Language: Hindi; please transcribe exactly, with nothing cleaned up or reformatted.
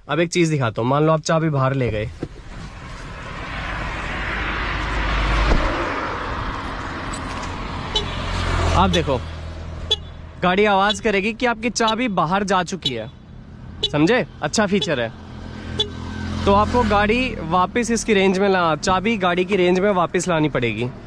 अब एक चीज दिखाता हूँ। मान लो आप चाबी बाहर ले गए, आप देखो गाड़ी आवाज करेगी कि आपकी चाबी बाहर जा चुकी है। समझे? अच्छा फीचर है। तो आपको गाड़ी वापस इसकी रेंज में ला, चाबी गाड़ी की रेंज में वापस लानी पड़ेगी।